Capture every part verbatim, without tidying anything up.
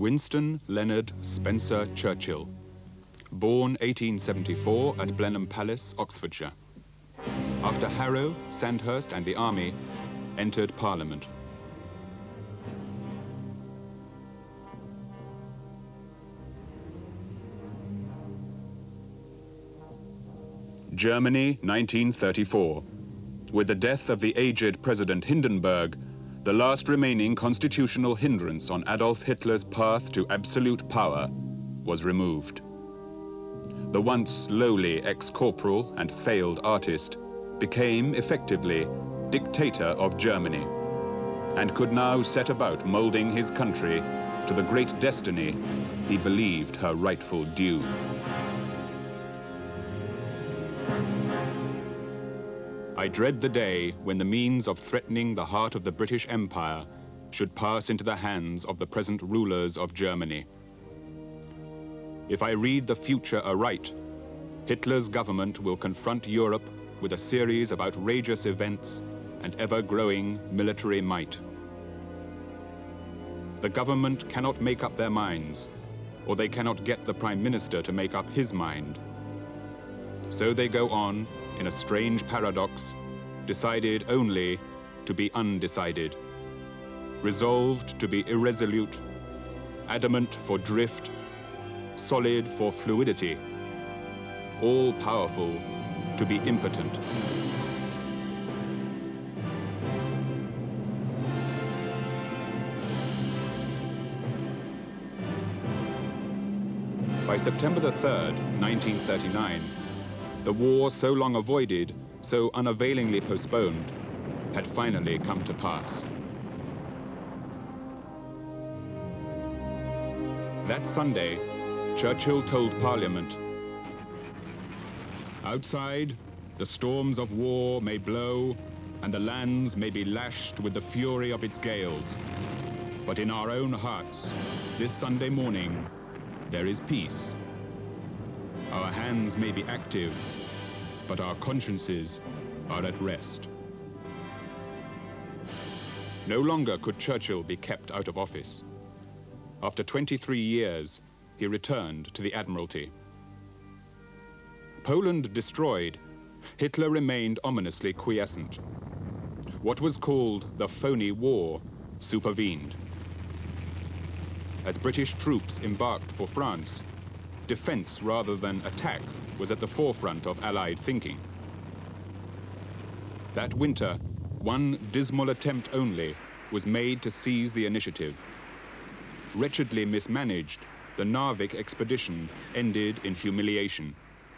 Winston Leonard Spencer Churchill, born eighteen seventy-four at Blenheim Palace, Oxfordshire. After Harrow, Sandhurst and the army, entered Parliament. Germany, nineteen thirty-four. With the death of the aged President Hindenburg, the last remaining constitutional hindrance on Adolf Hitler's path to absolute power was removed. The once lowly ex-corporal and failed artist became effectively dictator of Germany and could now set about molding his country to the great destiny he believed her rightful due. I dread the day when the means of threatening the heart of the British Empire should pass into the hands of the present rulers of Germany. If I read the future aright, Hitler's government will confront Europe with a series of outrageous events and ever-growing military might. The government cannot make up their minds, or they cannot get the Prime Minister to make up his mind. So they go on in a strange paradox, decided only to be undecided, resolved to be irresolute, adamant for drift, solid for fluidity, all-powerful to be impotent. By September the third, nineteen thirty-nine, the war so long avoided, so unavailingly postponed, had finally come to pass. That Sunday, Churchill told Parliament, "Outside, the storms of war may blow and the lands may be lashed with the fury of its gales. But in our own hearts, this Sunday morning, there is peace. Our hands may be active, but our consciences are at rest." No longer could Churchill be kept out of office. After twenty-three years, he returned to the Admiralty. Poland destroyed, Hitler remained ominously quiescent. What was called the phony war supervened. As British troops embarked for France, defense rather than attack was at the forefront of Allied thinking. That winter, one dismal attempt only was made to seize the initiative. Wretchedly mismanaged, the Narvik expedition ended in humiliation.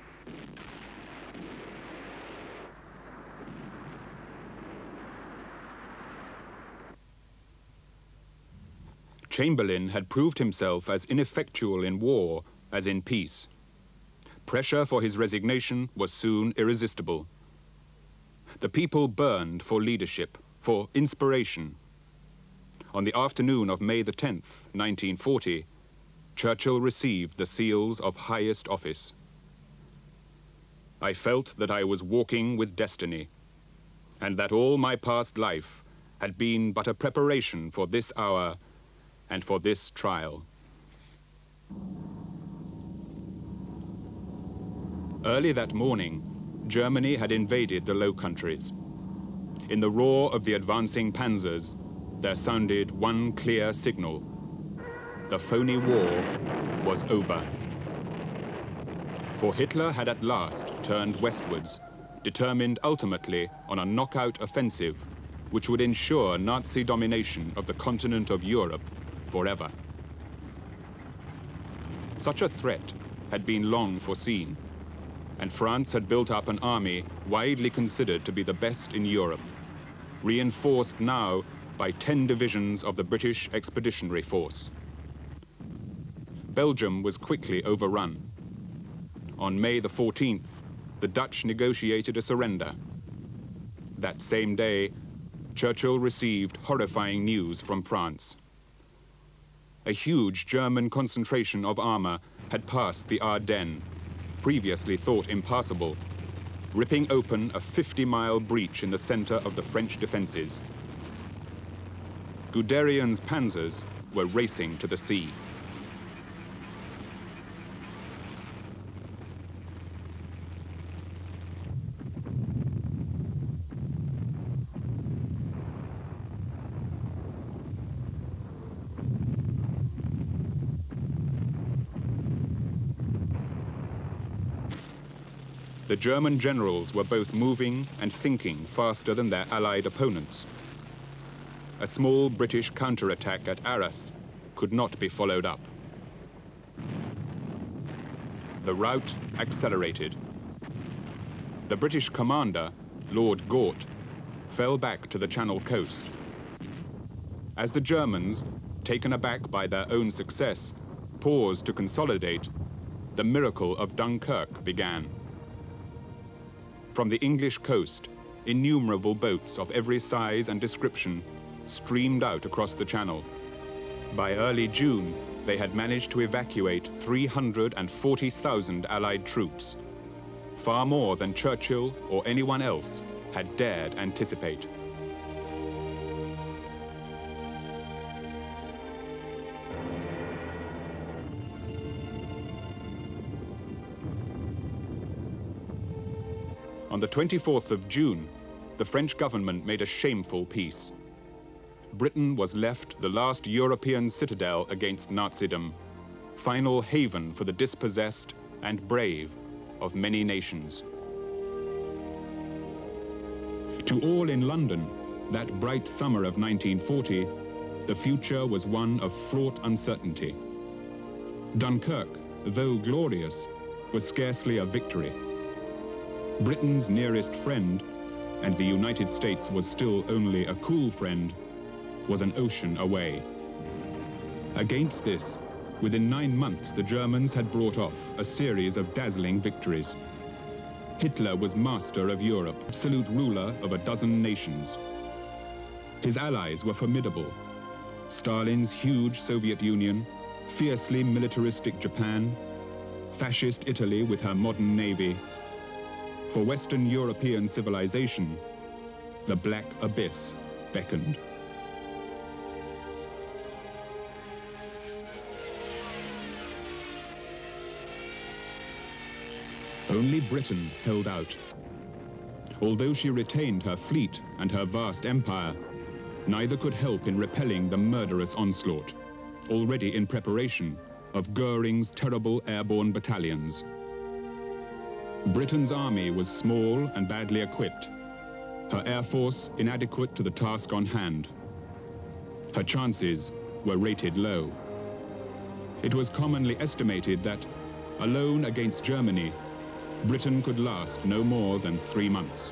Chamberlain had proved himself as ineffectual in war as in peace. Pressure for his resignation was soon irresistible. The people burned for leadership, for inspiration. On the afternoon of May the tenth, nineteen forty, Churchill received the seals of highest office. I felt that I was walking with destiny, and that all my past life had been but a preparation for this hour and for this trial. Early that morning, Germany had invaded the Low Countries. In the roar of the advancing panzers, there sounded one clear signal. The phony war was over. For Hitler had at last turned westwards, determined ultimately on a knockout offensive which would ensure Nazi domination of the continent of Europe forever. Such a threat had been long foreseen, and France had built up an army widely considered to be the best in Europe, reinforced now by ten divisions of the British Expeditionary Force. Belgium was quickly overrun. On May the fourteenth, the Dutch negotiated a surrender. That same day, Churchill received horrifying news from France. A huge German concentration of armor had passed the Ardennes, previously thought impassable, ripping open a fifty-mile breach in the center of the French defenses. Guderian's panzers were racing to the sea. The German generals were both moving and thinking faster than their Allied opponents. A small British counterattack at Arras could not be followed up. The rout accelerated. The British commander, Lord Gort, fell back to the Channel coast. As the Germans, taken aback by their own success, paused to consolidate, the miracle of Dunkirk began. From the English coast, innumerable boats of every size and description streamed out across the Channel. By early June, they had managed to evacuate three hundred forty thousand Allied troops, far more than Churchill or anyone else had dared anticipate. On the twenty-fourth of June, the French government made a shameful peace. Britain was left the last European citadel against Nazism, final haven for the dispossessed and brave of many nations. To all in London, that bright summer of nineteen forty, the future was one of fraught uncertainty. Dunkirk, though glorious, was scarcely a victory. Britain's nearest friend, and the United States was still only a cool friend, was an ocean away. Against this, within nine months the Germans had brought off a series of dazzling victories. Hitler was master of Europe, absolute ruler of a dozen nations. His allies were formidable. Stalin's huge Soviet Union, fiercely militaristic Japan, fascist Italy with her modern navy. For Western European civilization, the black abyss beckoned. Only Britain held out. Although she retained her fleet and her vast empire, neither could help in repelling the murderous onslaught, already in preparation, of Goering's terrible airborne battalions. Britain's army was small and badly equipped, her air force inadequate to the task on hand. Her chances were rated low. It was commonly estimated that, alone against Germany, Britain could last no more than three months.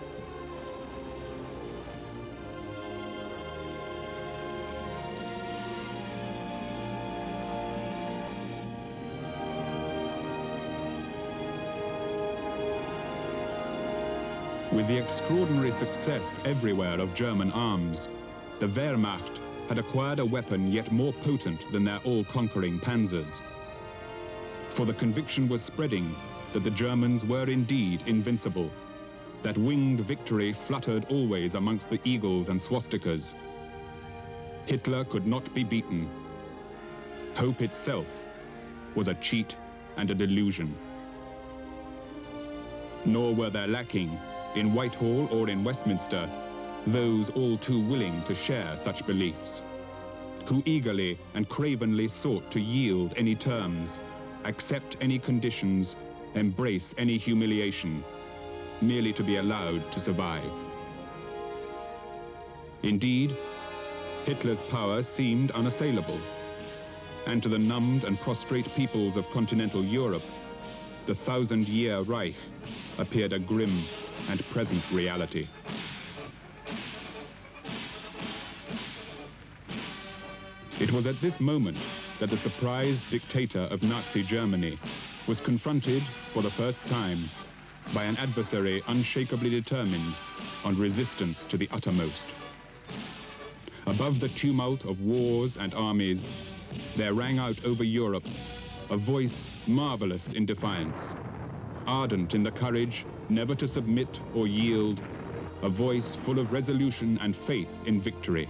With the extraordinary success everywhere of German arms, the Wehrmacht had acquired a weapon yet more potent than their all-conquering panzers. For the conviction was spreading that the Germans were indeed invincible, that winged victory fluttered always amongst the eagles and swastikas. Hitler could not be beaten. Hope itself was a cheat and a delusion. Nor were there lacking, in Whitehall or in Westminster, those all too willing to share such beliefs, who eagerly and cravenly sought to yield any terms, accept any conditions, embrace any humiliation, merely to be allowed to survive. Indeed, Hitler's power seemed unassailable, and to the numbed and prostrate peoples of continental Europe, the thousand-year Reich appeared a grim and present reality. It was at this moment that the surprised dictator of Nazi Germany was confronted for the first time by an adversary unshakably determined on resistance to the uttermost. Above the tumult of wars and armies, there rang out over Europe a voice marvelous in defiance, ardent in the courage never to submit or yield, a voice full of resolution and faith in victory.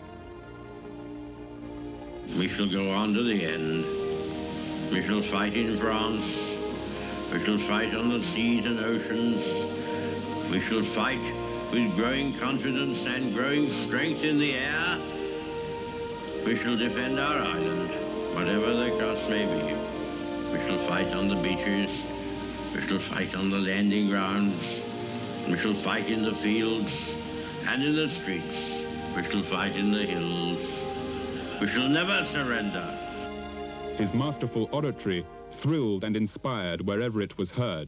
We shall go on to the end. We shall fight in France. We shall fight on the seas and oceans. We shall fight with growing confidence and growing strength in the air. We shall defend our island, whatever the cost may be. We shall fight on the beaches. We shall fight on the landing grounds. We shall fight in the fields and in the streets. We shall fight in the hills. We shall never surrender. His masterful oratory thrilled and inspired wherever it was heard.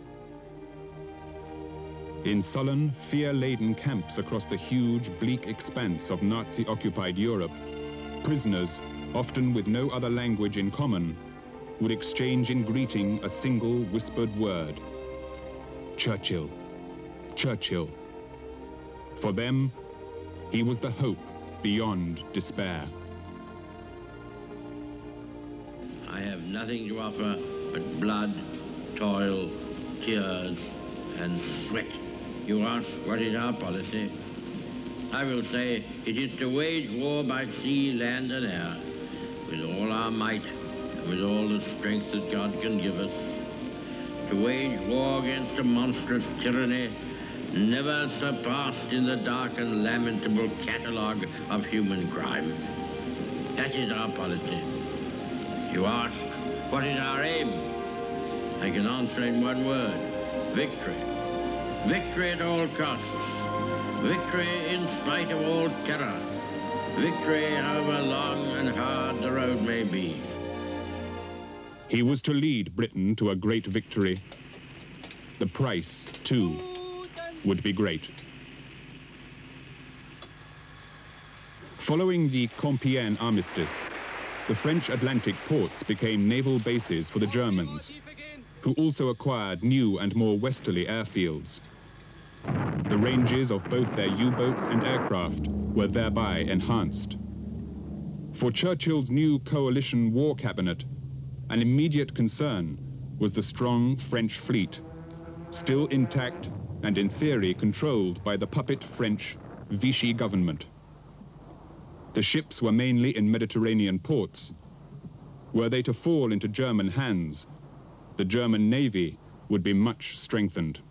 In sullen, fear-laden camps across the huge, bleak expanse of Nazi-occupied Europe, prisoners, often with no other language in common, would exchange in greeting a single whispered word: Churchill, Churchill. For them, he was the hope beyond despair. I have nothing to offer but blood, toil, tears, and sweat. You ask, what is our policy? I will say it is to wage war by sea, land, and air, with all our might, and with all the strength that God can give us, to wage war against a monstrous tyranny never surpassed in the dark and lamentable catalogue of human crime. That is our policy. You ask, what is our aim? I can answer in one word: victory. Victory at all costs. Victory in spite of all terror. Victory however long and hard the road may be. He was to lead Britain to a great victory. The price, too, would be great. Following the Compiègne armistice, the French Atlantic ports became naval bases for the Germans, who also acquired new and more westerly airfields. The ranges of both their U-boats and aircraft were thereby enhanced. For Churchill's new coalition war cabinet, an immediate concern was the strong French fleet, still intact and in theory controlled by the puppet French Vichy government. The ships were mainly in Mediterranean ports. Were they to fall into German hands, the German navy would be much strengthened.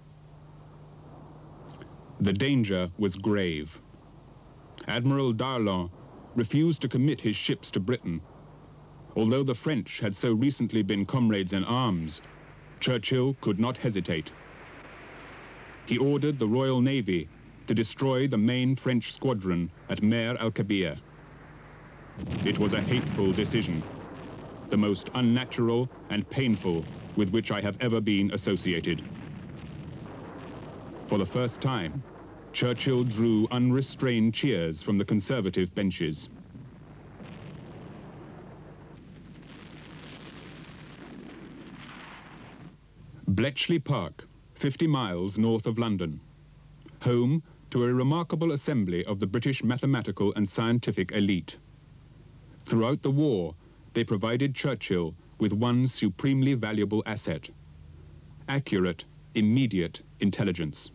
The danger was grave. Admiral Darlan refused to commit his ships to Britain. Although the French had so recently been comrades in arms, Churchill could not hesitate. He ordered the Royal Navy to destroy the main French squadron at Mer el-Kabir. It was a hateful decision, the most unnatural and painful with which I have ever been associated. For the first time, Churchill drew unrestrained cheers from the Conservative benches. Bletchley Park, fifty miles north of London, home to a remarkable assembly of the British mathematical and scientific elite. Throughout the war, they provided Churchill with one supremely valuable asset: accurate, immediate intelligence.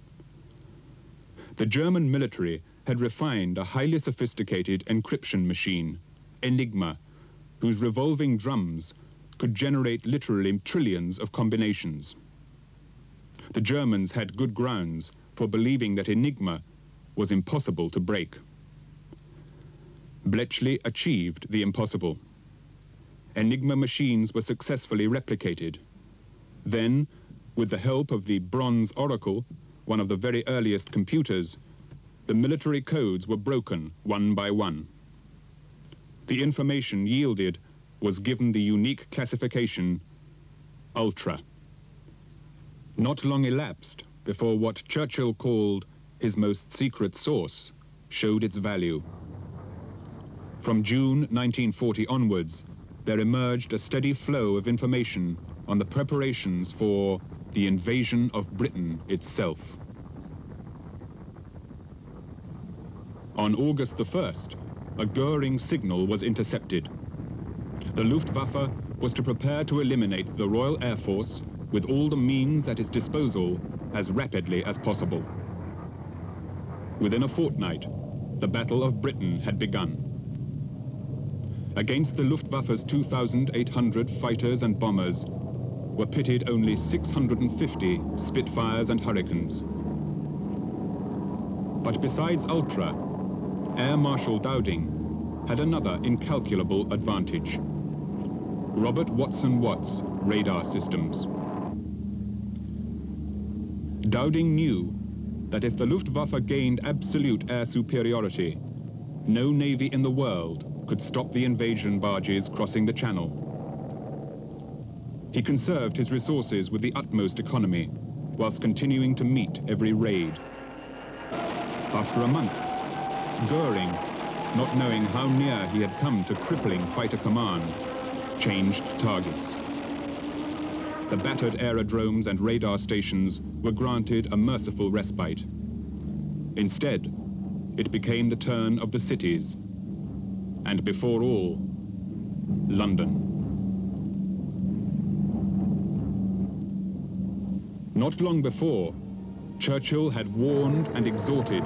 The German military had refined a highly sophisticated encryption machine, Enigma, whose revolving drums could generate literally trillions of combinations. The Germans had good grounds for believing that Enigma was impossible to break. Bletchley achieved the impossible. Enigma machines were successfully replicated. Then, with the help of the Bronze Oracle, one of the very earliest computers, the military codes were broken one by one. The information yielded was given the unique classification Ultra. Not long elapsed before what Churchill called his most secret source showed its value. From June nineteen forty onwards, there emerged a steady flow of information on the preparations for the invasion of Britain itself. On August the first, a Goering signal was intercepted. The Luftwaffe was to prepare to eliminate the Royal Air Force with all the means at its disposal as rapidly as possible. Within a fortnight, the Battle of Britain had begun. Against the Luftwaffe's two thousand eight hundred fighters and bombers were pitted only six hundred fifty Spitfires and Hurricanes. But besides Ultra, Air Marshal Dowding had another incalculable advantage: Robert Watson Watt's radar systems. Dowding knew that if the Luftwaffe gained absolute air superiority, no navy in the world could stop the invasion barges crossing the channel. He conserved his resources with the utmost economy, whilst continuing to meet every raid. After a month, Goering, not knowing how near he had come to crippling fighter command, changed targets. The battered aerodromes and radar stations were granted a merciful respite. Instead, it became the turn of the cities, and before all, London. Not long before, Churchill had warned and exhorted.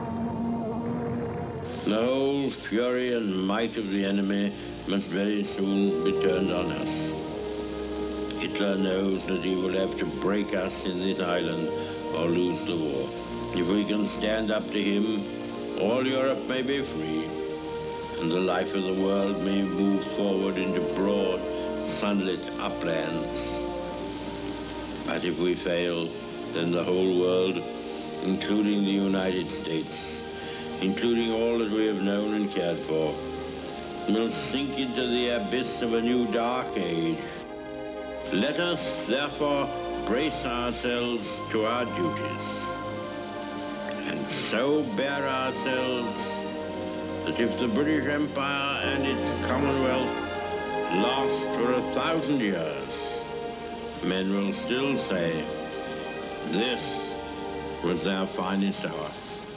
The whole fury and might of the enemy must very soon be turned on us. Hitler knows that he will have to break us in this island or lose the war. If we can stand up to him, all Europe may be free, and the life of the world may move forward into broad, sunlit uplands. But if we fail, then the whole world, including the United States, including all that we have known and cared for, will sink into the abyss of a new dark age. Let us, therefore, brace ourselves to our duties, and so bear ourselves that if the British Empire and its Commonwealth last for a thousand years, men will still say, this was their finest hour.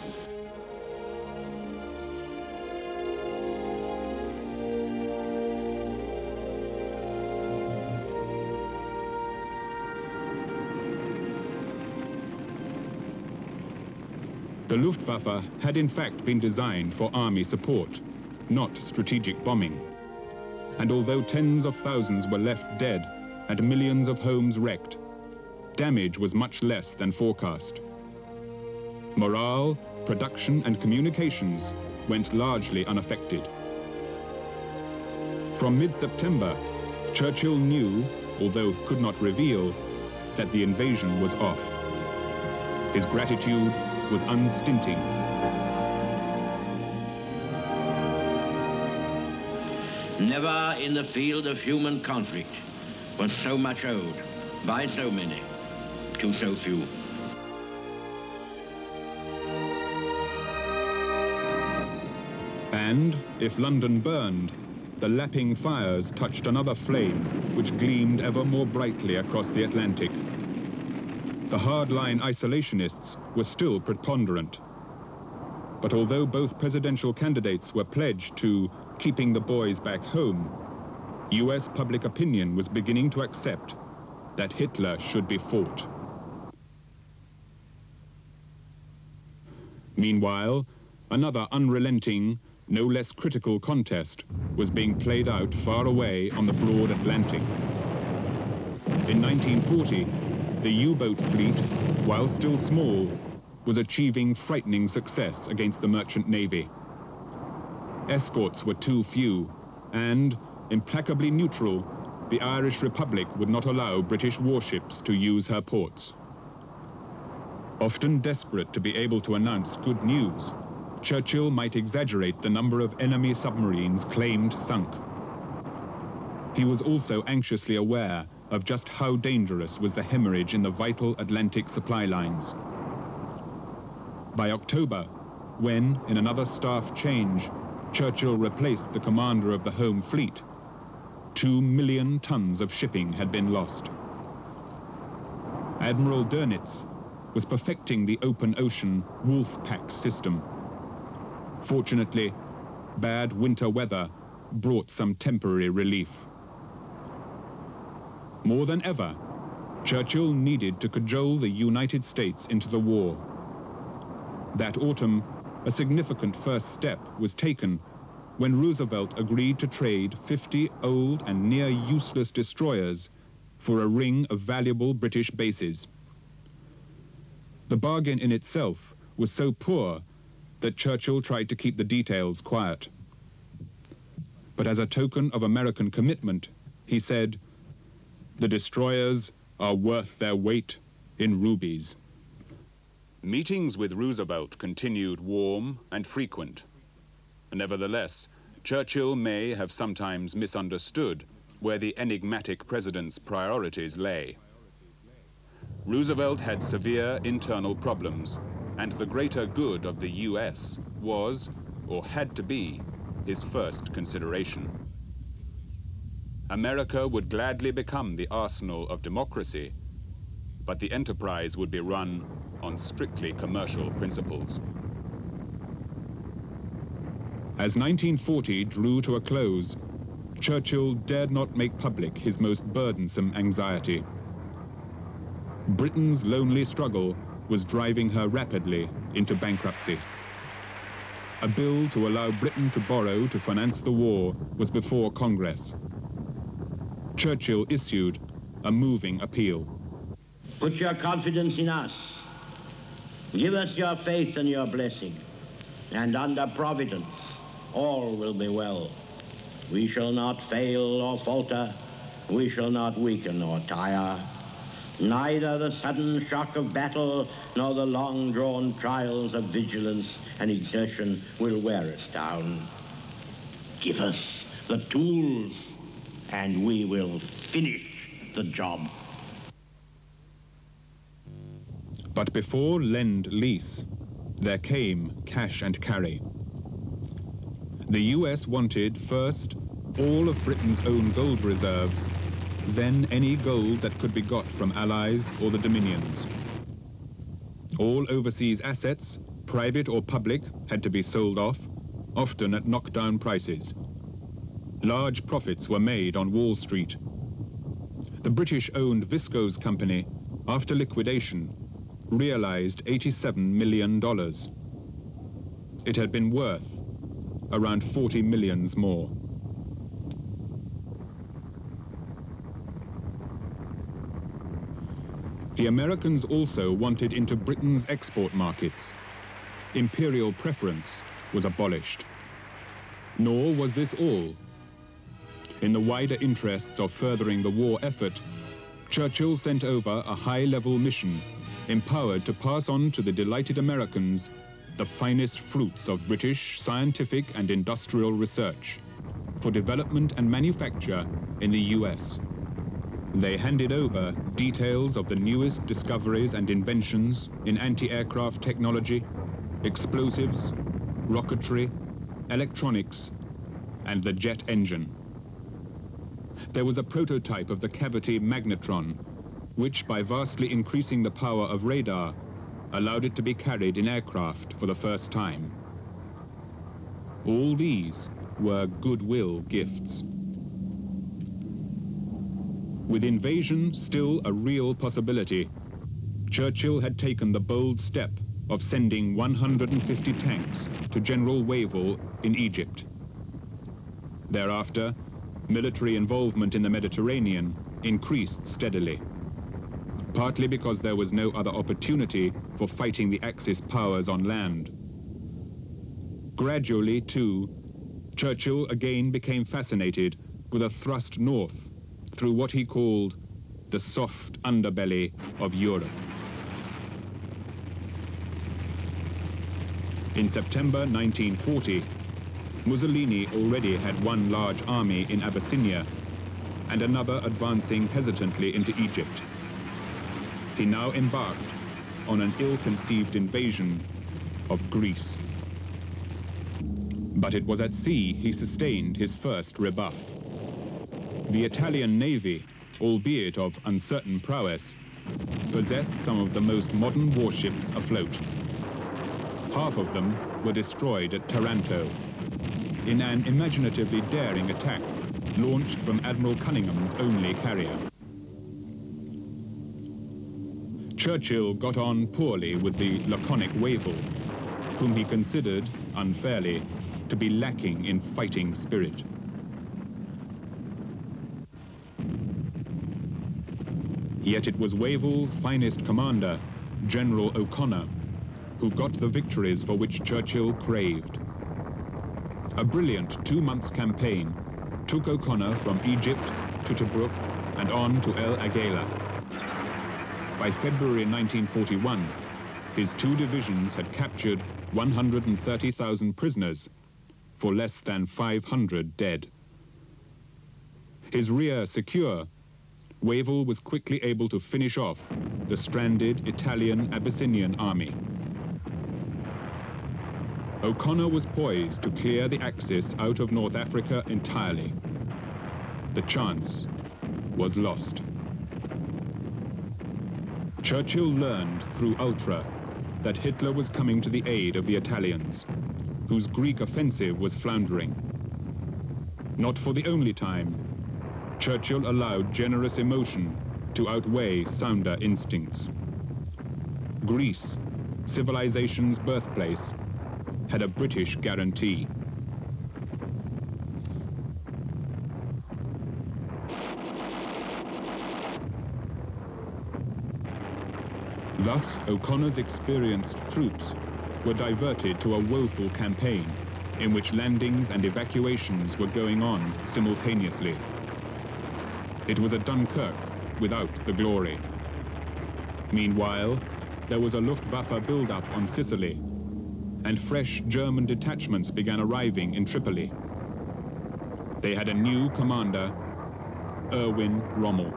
The Luftwaffe had in fact been designed for army support, not strategic bombing. And although tens of thousands were left dead and millions of homes wrecked, damage was much less than forecast. Morale, production and communications went largely unaffected. From mid-September, Churchill knew, although could not reveal, that the invasion was off. His gratitude was unstinting. Never in the field of human conflict was so much owed by so many to so few. And if London burned, the lapping fires touched another flame which gleamed ever more brightly across the Atlantic. The hardline isolationists were still preponderant. But although both presidential candidates were pledged to keeping the boys back home, U S public opinion was beginning to accept that Hitler should be fought. Meanwhile, another unrelenting, no less critical contest was being played out far away on the broad Atlantic. In nineteen forty, the U-boat fleet, while still small, was achieving frightening success against the merchant navy. Escorts were too few, and, implacably neutral, the Irish Republic would not allow British warships to use her ports. Often desperate to be able to announce good news, Churchill might exaggerate the number of enemy submarines claimed sunk. He was also anxiously aware of just how dangerous was the hemorrhage in the vital Atlantic supply lines. By October, when, in another staff change, Churchill replaced the commander of the home fleet, two million tons of shipping had been lost. Admiral Dönitz was perfecting the open ocean wolf pack system. Fortunately, bad winter weather brought some temporary relief. More than ever, Churchill needed to cajole the United States into the war. That autumn, a significant first step was taken when Roosevelt agreed to trade fifty old and near useless destroyers for a ring of valuable British bases. The bargain in itself was so poor that Churchill tried to keep the details quiet. But as a token of American commitment, he said, "The destroyers are worth their weight in rubies." Meetings with Roosevelt continued warm and frequent. Nevertheless, Churchill may have sometimes misunderstood where the enigmatic president's priorities lay. Roosevelt had severe internal problems, and the greater good of the U S was, or had to be, his first consideration. America would gladly become the arsenal of democracy, but the enterprise would be run on strictly commercial principles. As nineteen forty drew to a close, Churchill dared not make public his most burdensome anxiety. Britain's lonely struggle was driving her rapidly into bankruptcy. A bill to allow Britain to borrow to finance the war was before Congress. Churchill issued a moving appeal. Put your confidence in us. Give us your faith and your blessing, and under Providence, all will be well. We shall not fail or falter. We shall not weaken or tire. Neither the sudden shock of battle nor the long-drawn trials of vigilance and exertion will wear us down. Give us the tools, and we will finish the job. But before Lend-Lease, there came cash and carry. The U S wanted first all of Britain's own gold reserves, then any gold that could be got from allies or the Dominions. All overseas assets, private or public, had to be sold off, often at knockdown prices. Large profits were made on Wall Street. The British-owned Viscose Company, after liquidation, realized eighty-seven million dollars. It had been worth around forty millions more. The Americans also wanted into Britain's export markets. Imperial preference was abolished. Nor was this all. In the wider interests of furthering the war effort, Churchill sent over a high-level mission empowered to pass on to the delighted Americans the finest fruits of British scientific and industrial research for development and manufacture in the U S. They handed over details of the newest discoveries and inventions in anti-aircraft technology, explosives, rocketry, electronics, and the jet engine. There was a prototype of the cavity magnetron, which, by vastly increasing the power of radar, allowed it to be carried in aircraft for the first time. All these were goodwill gifts. With invasion still a real possibility, Churchill had taken the bold step of sending one hundred fifty tanks to General Wavell in Egypt. Thereafter, military involvement in the Mediterranean increased steadily, partly because there was no other opportunity for fighting the Axis powers on land. Gradually, too, Churchill again became fascinated with a thrust north through what he called the soft underbelly of Europe. In September nineteen forty, Mussolini already had one large army in Abyssinia and another advancing hesitantly into Egypt. He now embarked on an ill-conceived invasion of Greece. But it was at sea he sustained his first rebuff. The Italian Navy, albeit of uncertain prowess, possessed some of the most modern warships afloat. Half of them were destroyed at Taranto in an imaginatively daring attack launched from Admiral Cunningham's only carrier. Churchill got on poorly with the laconic Wavell, whom he considered, unfairly, to be lacking in fighting spirit. Yet it was Wavell's finest commander, General O'Connor, who got the victories for which Churchill craved. A brilliant two-month campaign took O'Connor from Egypt to Tobruk and on to El Agheila. By February nineteen forty-one, his two divisions had captured one hundred thirty thousand prisoners for less than five hundred dead. His rear secure, Wavell was quickly able to finish off the stranded Italian Abyssinian army. O'Connor was poised to clear the Axis out of North Africa entirely. The chance was lost. Churchill learned through Ultra that Hitler was coming to the aid of the Italians, whose Greek offensive was floundering. Not for the only time, Churchill allowed generous emotion to outweigh sounder instincts. Greece, civilization's birthplace, had a British guarantee. Thus, O'Connor's experienced troops were diverted to a woeful campaign in which landings and evacuations were going on simultaneously. It was a Dunkirk without the glory. Meanwhile, there was a Luftwaffe build-up on Sicily, and fresh German detachments began arriving in Tripoli. They had a new commander, Erwin Rommel.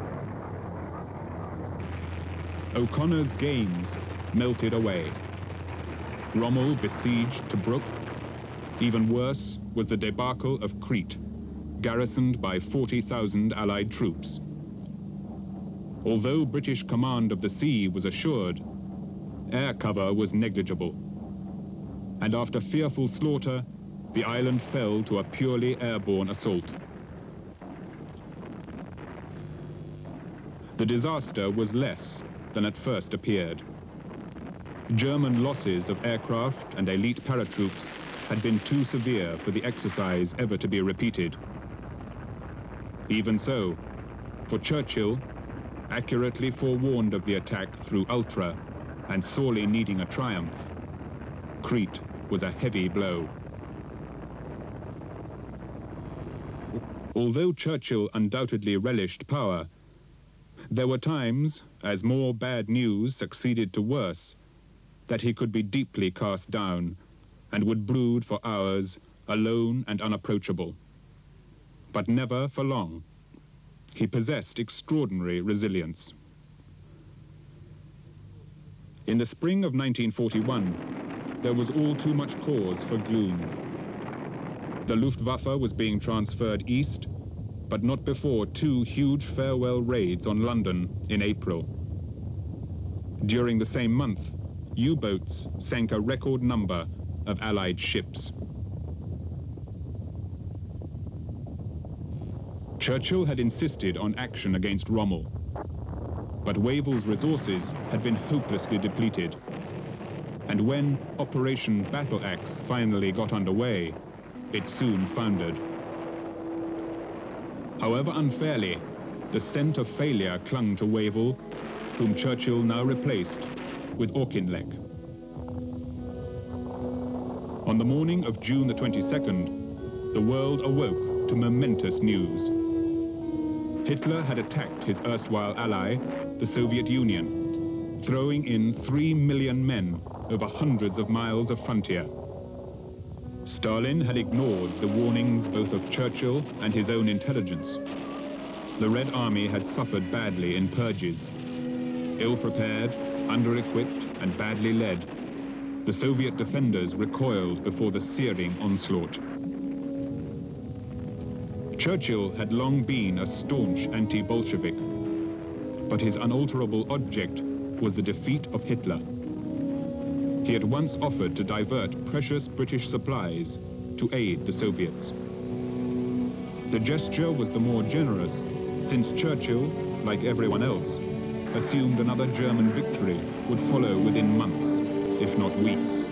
O'Connor's gains melted away. Rommel besieged Tobruk. Even worse was the debacle of Crete, garrisoned by forty thousand Allied troops. Although British command of the sea was assured, air cover was negligible. And after fearful slaughter, the island fell to a purely airborne assault. The disaster was less than at first appeared. German losses of aircraft and elite paratroops had been too severe for the exercise ever to be repeated. Even so, for Churchill, accurately forewarned of the attack through Ultra and sorely needing a triumph, Crete was a heavy blow. Although Churchill undoubtedly relished power, there were times, as more bad news succeeded to worse, that he could be deeply cast down and would brood for hours, alone and unapproachable. But never for long. He possessed extraordinary resilience. In the spring of nineteen forty-one, there was all too much cause for gloom. The Luftwaffe was being transferred east, but not before two huge farewell raids on London in April. During the same month, U-boats sank a record number of Allied ships. Churchill had insisted on action against Rommel, but Wavell's resources had been hopelessly depleted, and when Operation Battle Axe finally got underway, it soon foundered. However unfairly, the scent of failure clung to Wavell, whom Churchill now replaced with Auchinleck. On the morning of June the twenty-second, the world awoke to momentous news. Hitler had attacked his erstwhile ally, the Soviet Union, throwing in three million men over hundreds of miles of frontier. Stalin had ignored the warnings both of Churchill and his own intelligence. The Red Army had suffered badly in purges. Ill-prepared, under-equipped, and badly led, the Soviet defenders recoiled before the searing onslaught. Churchill had long been a staunch anti-Bolshevik, but his unalterable object was the defeat of Hitler. He had once offered to divert precious British supplies to aid the Soviets. The gesture was the more generous since Churchill, like everyone else, assumed another German victory would follow within months, if not weeks.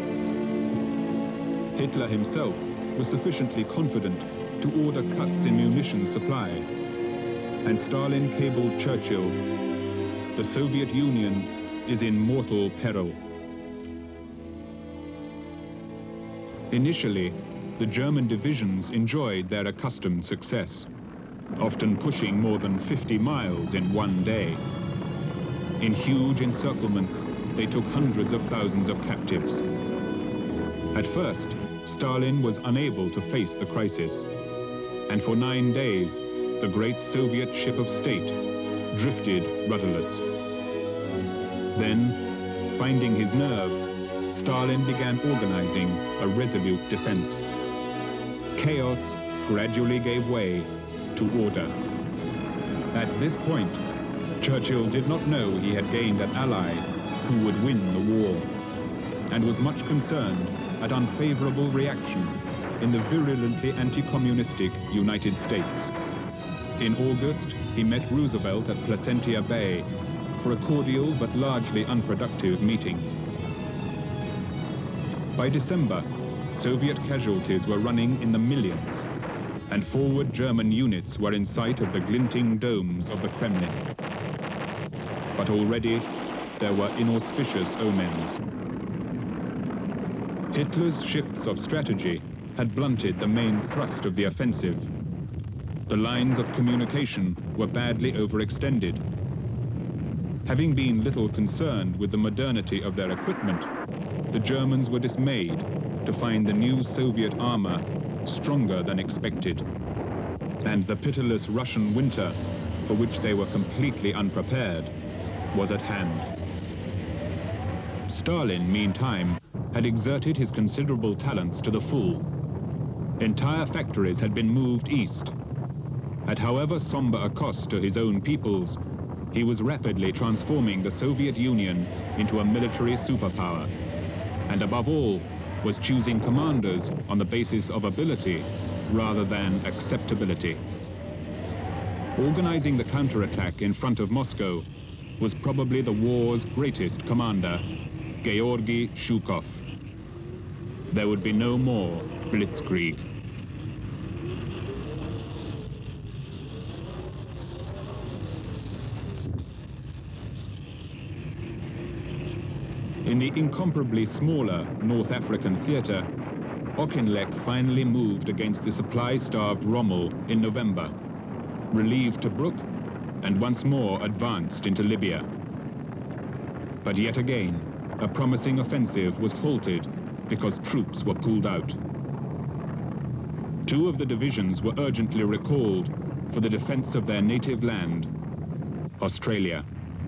Hitler himself was sufficiently confident to order cuts in munitions supply, and Stalin cabled Churchill, "The Soviet Union is in mortal peril." Initially, the German divisions enjoyed their accustomed success, often pushing more than fifty miles in one day. In huge encirclements, they took hundreds of thousands of captives. At first, Stalin was unable to face the crisis, and for nine days, the great Soviet ship of state drifted rudderless. Then, finding his nerve, Stalin began organizing a resolute defense. Chaos gradually gave way to order. At this point, Churchill did not know he had gained an ally who would win the war, and was much concerned at unfavorable reaction in the virulently anti-communistic United States. In August, he met Roosevelt at Placentia Bay for a cordial but largely unproductive meeting. By December, Soviet casualties were running in the millions, and forward German units were in sight of the glinting domes of the Kremlin. But already, there were inauspicious omens. Hitler's shifts of strategy had blunted the main thrust of the offensive. The lines of communication were badly overextended. Having been little concerned with the modernity of their equipment, the Germans were dismayed to find the new Soviet armor stronger than expected. And the pitiless Russian winter, for which they were completely unprepared, was at hand. Stalin, meantime, had exerted his considerable talents to the full. Entire factories had been moved east. At however somber a cost to his own peoples, he was rapidly transforming the Soviet Union into a military superpower, and above all, was choosing commanders on the basis of ability rather than acceptability. Organizing the counterattack in front of Moscow was probably the war's greatest commander, Georgy Zhukov. There would be no more blitzkrieg. In the incomparably smaller North African theater, Auchinleck finally moved against the supply-starved Rommel in November, relieved Tobruk, and once more advanced into Libya. But yet again, a promising offensive was halted because troops were pulled out. Two of the divisions were urgently recalled for the defense of their native land, Australia.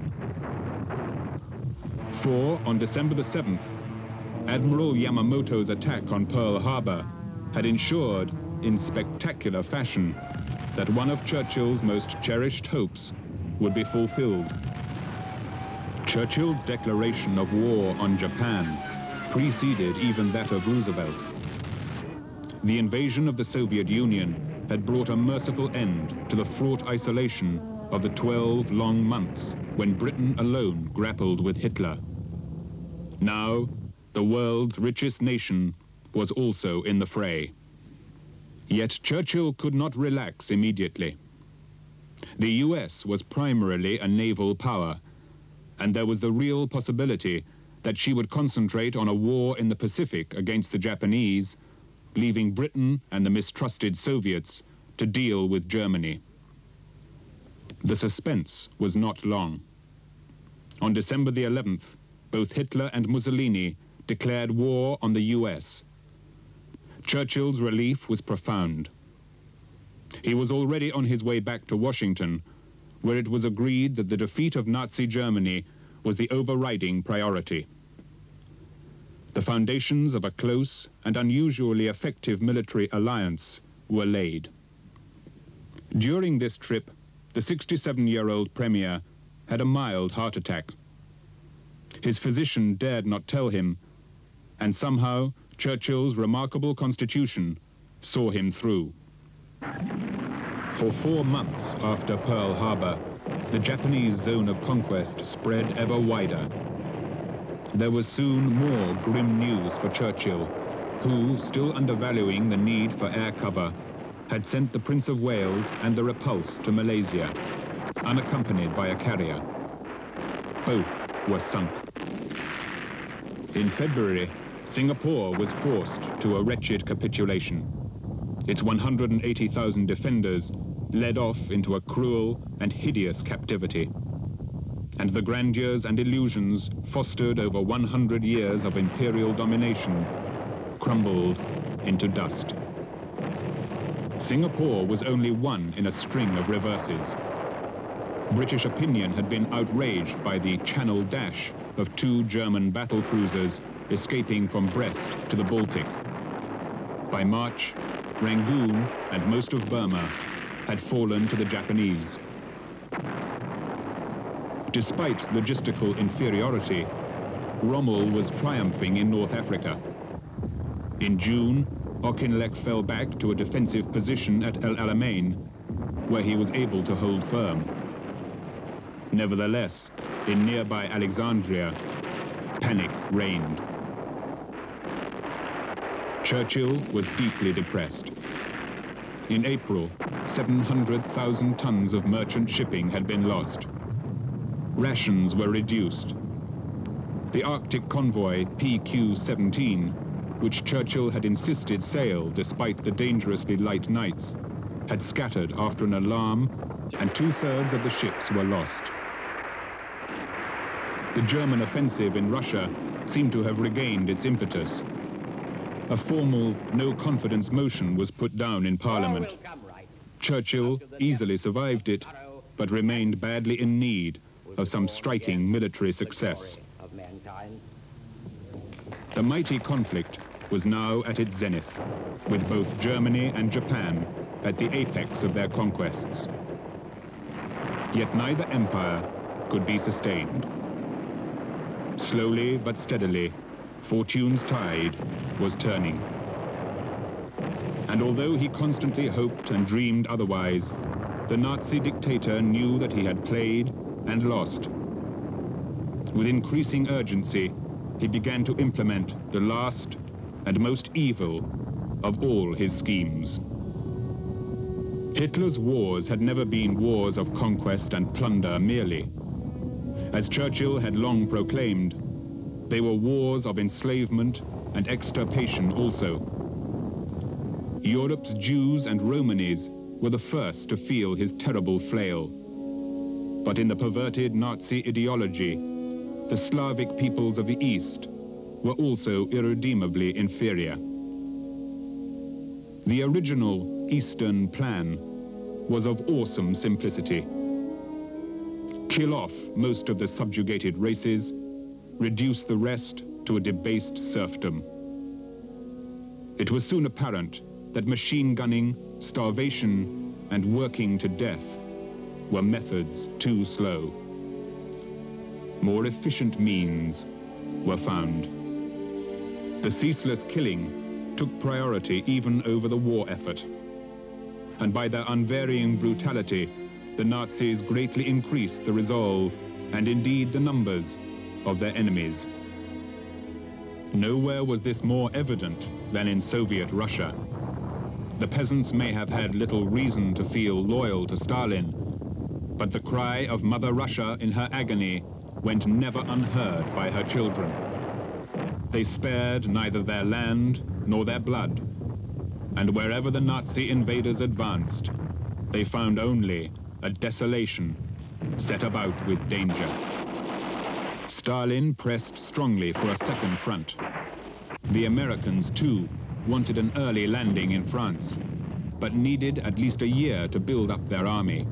For, on December the seventh, Admiral Yamamoto's attack on Pearl Harbor had ensured, in spectacular fashion, that one of Churchill's most cherished hopes would be fulfilled. Churchill's declaration of war on Japan preceded even that of Roosevelt. The invasion of the Soviet Union had brought a merciful end to the fraught isolation of the twelve long months when Britain alone grappled with Hitler. Now, the world's richest nation was also in the fray. Yet Churchill could not relax immediately. The U S was primarily a naval power, and there was the real possibility that she would concentrate on a war in the Pacific against the Japanese, leaving Britain and the mistrusted Soviets to deal with Germany. The suspense was not long. On December the eleventh, both Hitler and Mussolini declared war on the U S. Churchill's relief was profound. He was already on his way back to Washington, where it was agreed that the defeat of Nazi Germany was the overriding priority. The foundations of a close and unusually effective military alliance were laid. During this trip, the sixty-seven-year-old Premier had a mild heart attack. His physician dared not tell him, and somehow Churchill's remarkable constitution saw him through. For four months after Pearl Harbor, the Japanese zone of conquest spread ever wider. There was soon more grim news for Churchill, who, still undervaluing the need for air cover, had sent the Prince of Wales and the Repulse to Malaysia, unaccompanied by a carrier. Both were sunk. In February, Singapore was forced to a wretched capitulation. Its one hundred eighty thousand defenders led off into a cruel and hideous captivity. and the grandeurs and illusions fostered over one hundred years of imperial domination crumbled into dust. Singapore was only one in a string of reverses. British opinion had been outraged by the Channel dash of two German battle cruisers escaping from Brest to the Baltic. By March, Rangoon and most of Burma had fallen to the Japanese. Despite logistical inferiority, Rommel was triumphing in North Africa. In June, Auchinleck fell back to a defensive position at El Alamein, where he was able to hold firm. Nevertheless, in nearby Alexandria, panic reigned. Churchill was deeply depressed. In April, seven hundred thousand tons of merchant shipping had been lost. Rations were reduced. The Arctic convoy P Q seventeen, which Churchill had insisted sail despite the dangerously light nights, had scattered after an alarm, and two-thirds of the ships were lost. The German offensive in Russia seemed to have regained its impetus. A formal no-confidence motion was put down in Parliament. Churchill easily survived it, but remained badly in need of some striking military success. The mighty conflict was now at its zenith, with both Germany and Japan at the apex of their conquests. Yet neither empire could be sustained. Slowly but steadily, fortune's tide was turning. And although he constantly hoped and dreamed otherwise, the Nazi dictator knew that he had played and lost. With increasing urgency, he began to implement the last and most evil of all his schemes. Hitler's wars had never been wars of conquest and plunder merely. As Churchill had long proclaimed, they were wars of enslavement and extirpation also. Europe's Jews and Romanis were the first to feel his terrible flail. But in the perverted Nazi ideology, the Slavic peoples of the East were also irredeemably inferior. The original Eastern plan was of awesome simplicity. Kill off most of the subjugated races, reduce the rest to a debased serfdom. It was soon apparent that machine gunning, starvation, and working to death were methods too slow. More efficient means were found. The ceaseless killing took priority even over the war effort. And by their unvarying brutality, the Nazis greatly increased the resolve and indeed the numbers of their enemies. Nowhere was this more evident than in Soviet Russia. The peasants may have had little reason to feel loyal to Stalin, but the cry of Mother Russia in her agony went never unheard by her children. They spared neither their land nor their blood, and wherever the Nazi invaders advanced, they found only a desolation set about with danger. Stalin pressed strongly for a second front. The Americans, too, wanted an early landing in France, but needed at least a year to build up their army.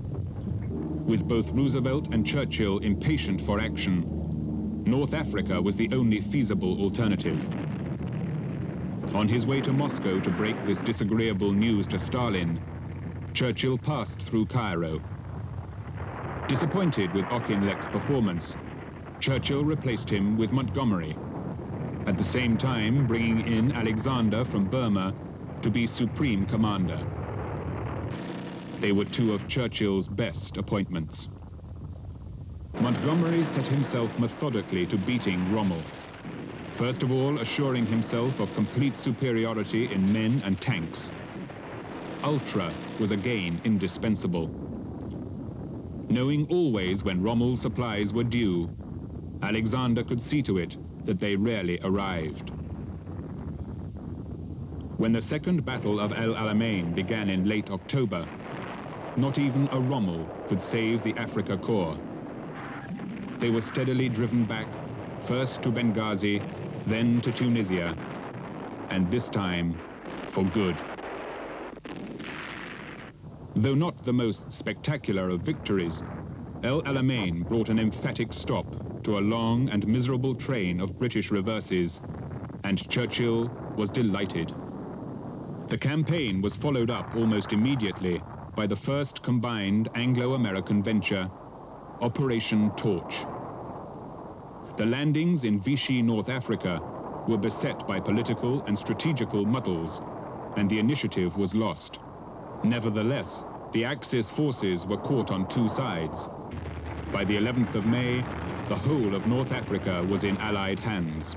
With both Roosevelt and Churchill impatient for action, North Africa was the only feasible alternative. On his way to Moscow to break this disagreeable news to Stalin, Churchill passed through Cairo. Disappointed with Auchinleck's performance, Churchill replaced him with Montgomery, at the same time bringing in Alexander from Burma to be supreme commander. They were two of Churchill's best appointments. Montgomery set himself methodically to beating Rommel, first of all assuring himself of complete superiority in men and tanks. Ultra was again indispensable. Knowing always when Rommel's supplies were due, Alexander could see to it that they rarely arrived. When the Second Battle of El Alamein began in late October, not even a Rommel could save the Afrika Korps. they were steadily driven back, first to Benghazi, then to Tunisia, and this time for good. Though not the most spectacular of victories, El Alamein brought an emphatic stop to a long and miserable train of British reverses, and Churchill was delighted. The campaign was followed up almost immediately by the first combined Anglo-American venture, Operation Torch. The landings in Vichy, North Africa, were beset by political and strategical muddles, and the initiative was lost. Nevertheless, the Axis forces were caught on two sides. By the eleventh of May, the whole of North Africa was in Allied hands.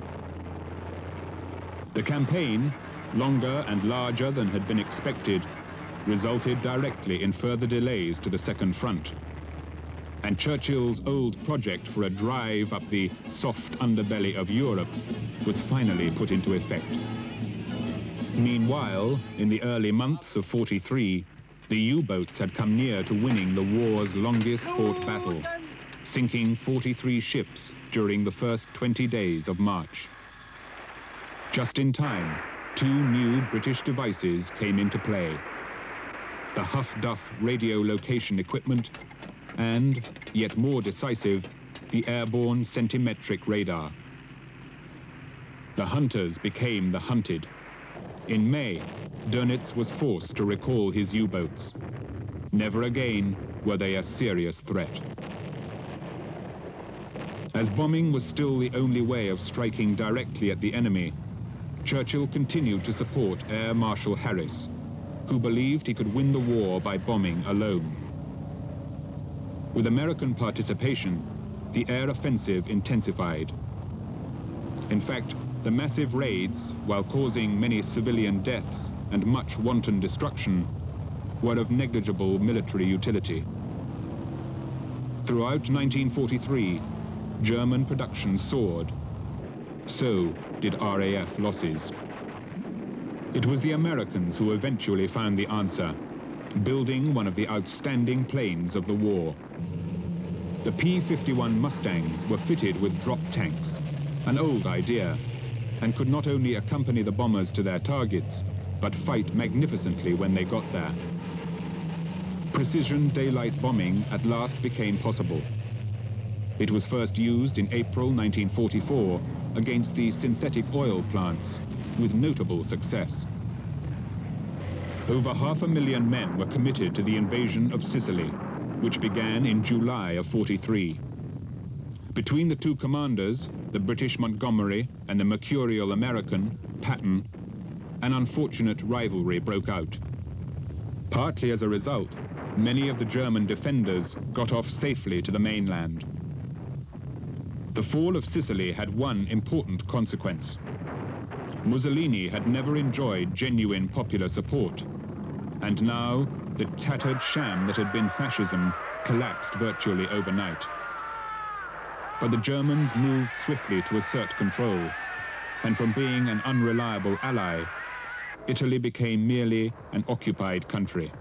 The campaign, longer and larger than had been expected, resulted directly in further delays to the Second Front. And Churchill's old project for a drive up the soft underbelly of Europe was finally put into effect. Meanwhile, in the early months of forty-three, the U-boats had come near to winning the war's longest fought battle, sinking forty-three ships during the first twenty days of March. Just in time, two new British devices came into play: the Huff-Duff radio location equipment and, yet more decisive, the airborne centimetric radar. The hunters became the hunted. In May, Dönitz was forced to recall his U-boats. Never again were they a serious threat. As bombing was still the only way of striking directly at the enemy, Churchill continued to support Air Marshal Harris, who believed he could win the war by bombing alone. With American participation, the air offensive intensified. In fact, the massive raids, while causing many civilian deaths and much wanton destruction, were of negligible military utility. Throughout nineteen forty-three, German production soared. So did R A F losses. It was the Americans who eventually found the answer, building one of the outstanding planes of the war. The P fifty-one Mustangs were fitted with drop tanks, an old idea, and could not only accompany the bombers to their targets, but fight magnificently when they got there. Precision daylight bombing at last became possible. It was first used in April nineteen forty-four against the synthetic oil plants, with notable success. Over half a million men were committed to the invasion of Sicily, which began in July of forty-three. Between the two commanders, the British Montgomery and the mercurial American Patton, an unfortunate rivalry broke out. Partly as a result, many of the German defenders got off safely to the mainland. The fall of Sicily had one important consequence. Mussolini had never enjoyed genuine popular support, and now the tattered sham that had been fascism collapsed virtually overnight. But the Germans moved swiftly to assert control, and from being an unreliable ally, Italy became merely an occupied country.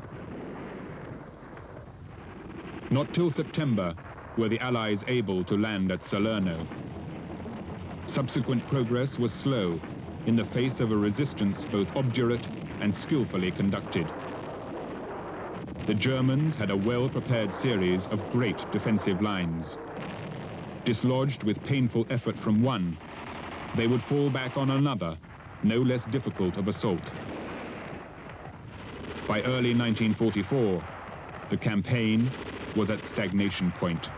Not till September were the Allies able to land at Salerno. Subsequent progress was slow in the face of a resistance both obdurate and skillfully conducted. The Germans had a well-prepared series of great defensive lines. Dislodged with painful effort from one, they would fall back on another, no less difficult of assault. By early nineteen forty-four, the campaign was at stagnation point.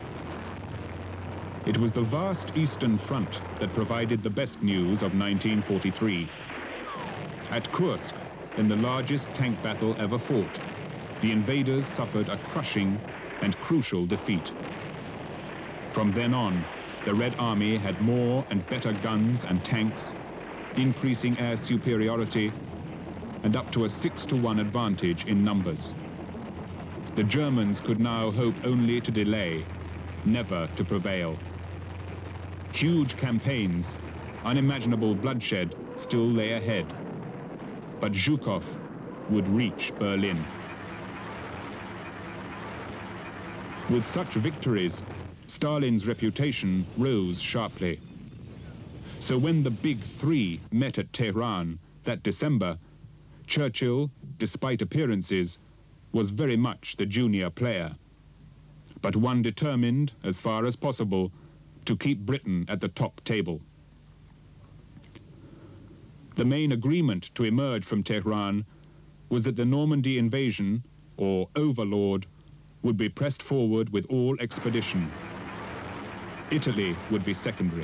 It was the vast Eastern Front that provided the best news of nineteen forty-three. At Kursk, in the largest tank battle ever fought, the invaders suffered a crushing and crucial defeat. From then on, the Red Army had more and better guns and tanks, increasing air superiority, and up to a six to one advantage in numbers. The Germans could now hope only to delay, never to prevail. Huge campaigns, unimaginable bloodshed still lay ahead. But Zhukov would reach Berlin. With such victories, Stalin's reputation rose sharply. So when the Big Three met at Tehran that December, Churchill, despite appearances, was very much the junior player, but one determined, as far as possible, to keep Britain at the top table. The main agreement to emerge from Tehran was that the Normandy invasion, or overlord, would be pressed forward with all expedition. Italy would be secondary.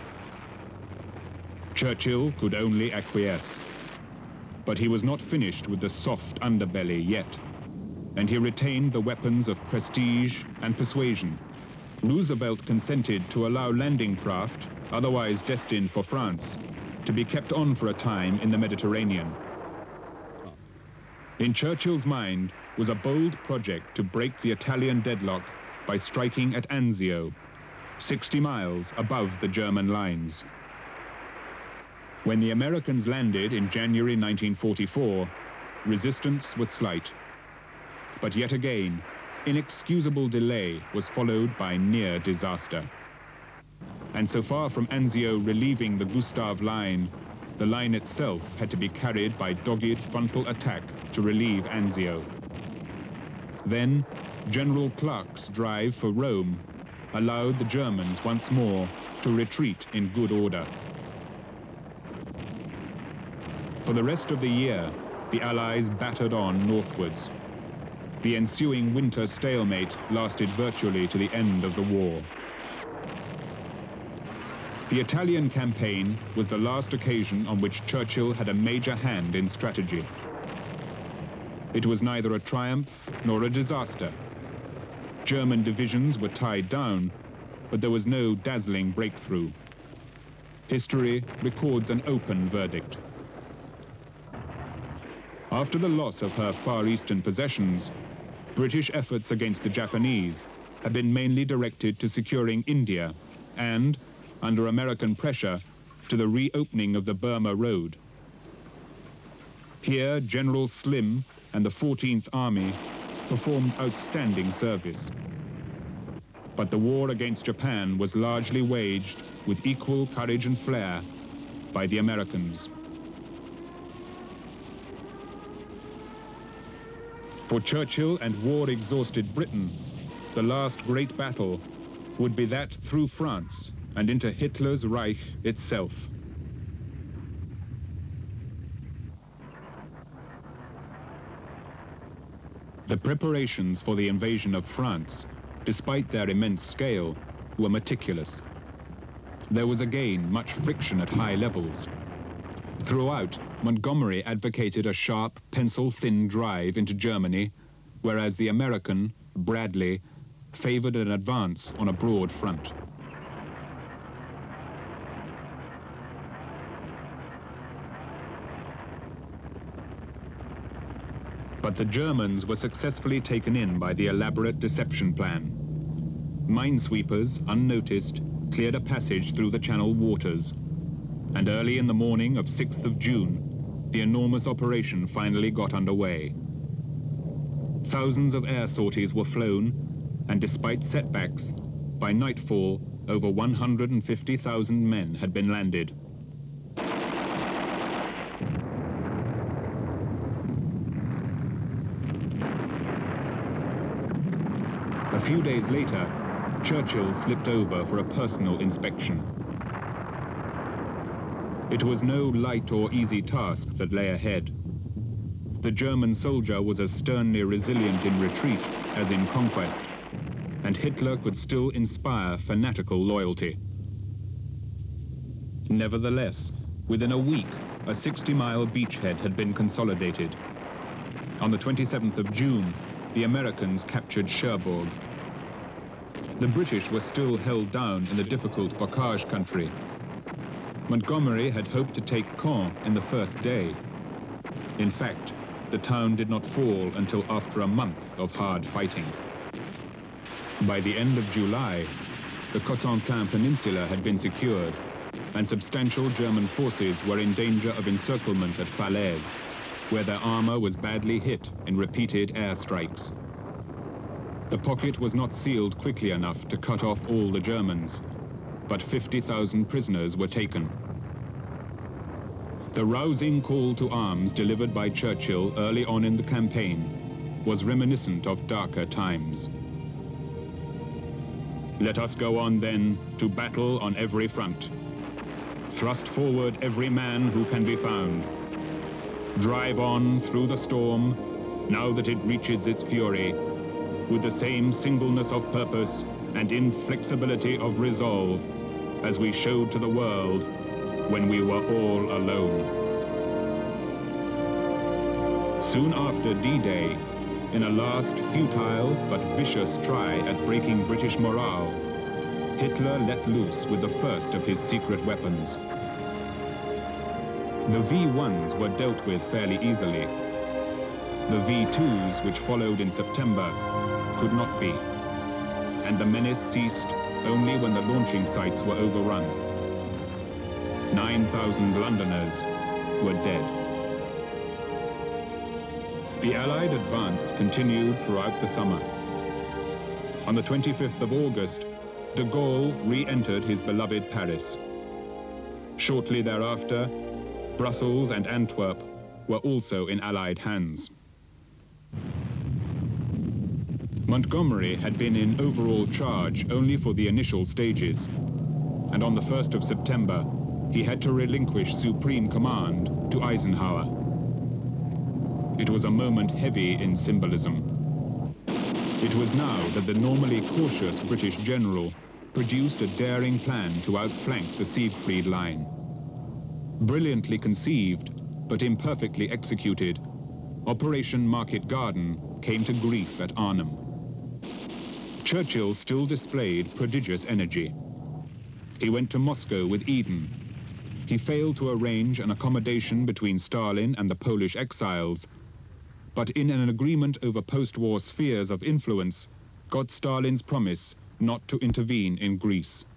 Churchill could only acquiesce. But he was not finished with the soft underbelly yet, and he retained the weapons of prestige and persuasion. Roosevelt consented to allow landing craft, otherwise destined for France, to be kept on for a time in the Mediterranean. In Churchill's mind was a bold project to break the Italian deadlock by striking at Anzio, sixty miles above the German lines. When the Americans landed in January nineteen forty-four, resistance was slight. But yet again, inexcusable delay was followed by near disaster. And so far from Anzio relieving the Gustav line, the line itself had to be carried by dogged frontal attack to relieve Anzio. Then, General Clark's drive for Rome allowed the Germans once more to retreat in good order. For the rest of the year, the Allies battered on northwards. The ensuing winter stalemate lasted virtually to the end of the war. The Italian campaign was the last occasion on which Churchill had a major hand in strategy. It was neither a triumph nor a disaster. German divisions were tied down, but there was no dazzling breakthrough. History records an open verdict. After the loss of her Far Eastern possessions, British efforts against the Japanese had been mainly directed to securing India and, under American pressure, to the reopening of the Burma Road. Here, General Slim and the fourteenth Army performed outstanding service. But the war against Japan was largely waged with equal courage and flair by the Americans. For Churchill and war-exhausted Britain, the last great battle would be that through France and into Hitler's Reich itself. The preparations for the invasion of France, despite their immense scale, were meticulous. There was again much friction at high levels. Throughout, Montgomery advocated a sharp, pencil-thin drive into Germany, whereas the American, Bradley, favored an advance on a broad front. But the Germans were successfully taken in by the elaborate deception plan. Minesweepers, unnoticed, cleared a passage through the Channel waters, and early in the morning of sixth of June, the enormous operation finally got underway. Thousands of air sorties were flown, and despite setbacks, by nightfall, over one hundred fifty thousand men had been landed. A few days later, Churchill slipped over for a personal inspection. It was no light or easy task that lay ahead. The German soldier was as sternly resilient in retreat as in conquest, and Hitler could still inspire fanatical loyalty. Nevertheless, within a week, a sixty-mile beachhead had been consolidated. On the twenty-seventh of June, the Americans captured Cherbourg. The British were still held down in the difficult Bocage country. Montgomery had hoped to take Caen in the first day. In fact, the town did not fall until after a month of hard fighting. By the end of July, the Cotentin Peninsula had been secured, and substantial German forces were in danger of encirclement at Falaise, where their armor was badly hit in repeated airstrikes. The pocket was not sealed quickly enough to cut off all the Germans, but fifty thousand prisoners were taken. The rousing call to arms delivered by Churchill early on in the campaign was reminiscent of darker times. Let us go on then to battle on every front. Thrust forward every man who can be found. Drive on through the storm, now that it reaches its fury, with the same singleness of purpose and inflexibility of resolve as we showed to the world when we were all alone. Soon after D-Day, in a last futile but vicious try at breaking British morale, Hitler let loose with the first of his secret weapons. The V ones were dealt with fairly easily. The V twos, which followed in September, could not be, and the menace ceased only when the launching sites were overrun. nine thousand Londoners were dead. The Allied advance continued throughout the summer. On the twenty-fifth of August, de Gaulle re-entered his beloved Paris. Shortly thereafter, Brussels and Antwerp were also in Allied hands. Montgomery had been in overall charge only for the initial stages, and on the first of September, he had to relinquish supreme command to Eisenhower. It was a moment heavy in symbolism. It was now that the normally cautious British general produced a daring plan to outflank the Siegfried Line. Brilliantly conceived, but imperfectly executed, Operation Market Garden came to grief at Arnhem. Churchill still displayed prodigious energy. He went to Moscow with Eden. He failed to arrange an accommodation between Stalin and the Polish exiles, but in an agreement over post-war spheres of influence, got Stalin's promise not to intervene in Greece.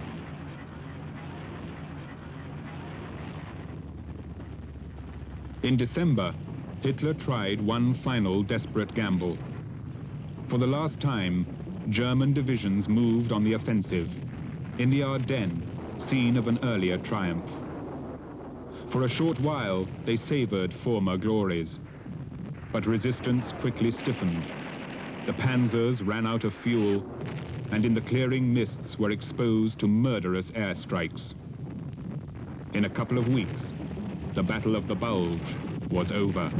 In December, Hitler tried one final desperate gamble. For the last time, German divisions moved on the offensive, in the Ardennes, scene of an earlier triumph. For a short while, they savored former glories. But resistance quickly stiffened. The panzers ran out of fuel, and in the clearing mists were exposed to murderous airstrikes. In a couple of weeks, the Battle of the Bulge was over.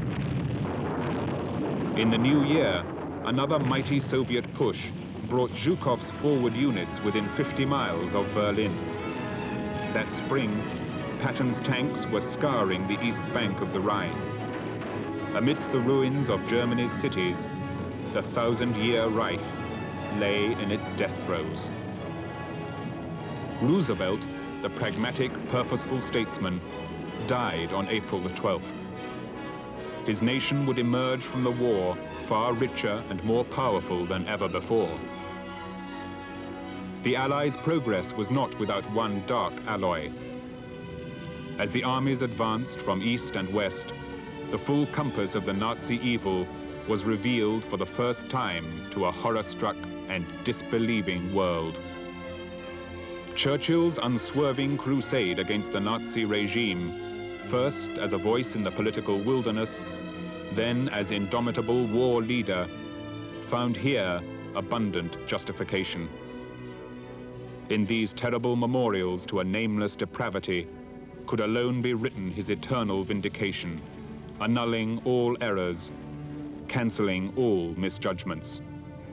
In the new year, another mighty Soviet push brought Zhukov's forward units within fifty miles of Berlin. That spring, Patton's tanks were scouring the east bank of the Rhine. Amidst the ruins of Germany's cities, the thousand-year Reich lay in its death throes. Roosevelt, the pragmatic, purposeful statesman, died on April the twelfth. His nation would emerge from the war far richer and more powerful than ever before. The Allies' progress was not without one dark alloy. As the armies advanced from east and west, the full compass of the Nazi evil was revealed for the first time to a horror-struck and disbelieving world. Churchill's unswerving crusade against the Nazi regime, first as a voice in the political wilderness, then as indomitable war leader, found here abundant justification. In these terrible memorials to a nameless depravity could alone be written his eternal vindication, annulling all errors, cancelling all misjudgments.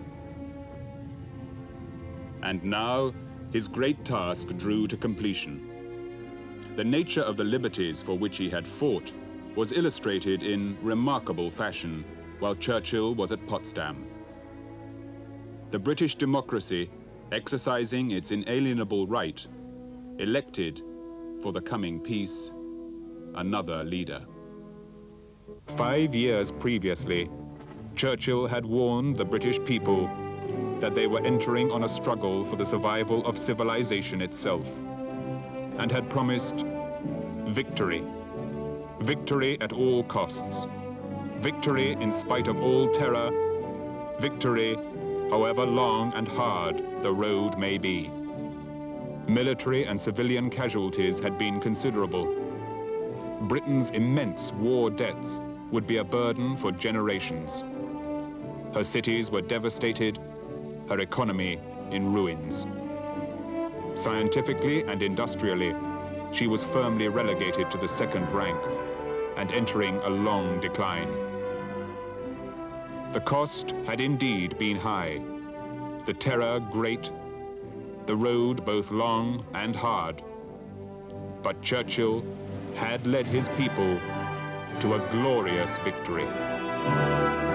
And now, his great task drew to completion. The nature of the liberties for which he had fought was illustrated in remarkable fashion while Churchill was at Potsdam. The British democracy, exercising its inalienable right, elected, for the coming peace, another leader. Five years previously, Churchill had warned the British people that they were entering on a struggle for the survival of civilization itself, and had promised victory. Victory at all costs. Victory in spite of all terror. Victory however long and hard the road may be. Military and civilian casualties had been considerable. Britain's immense war debts would be a burden for generations. Her cities were devastated, her economy in ruins. Scientifically and industrially, she was firmly relegated to the second rank and entering a long decline. The cost had indeed been high, the terror great, the road both long and hard. But Churchill had led his people to a glorious victory.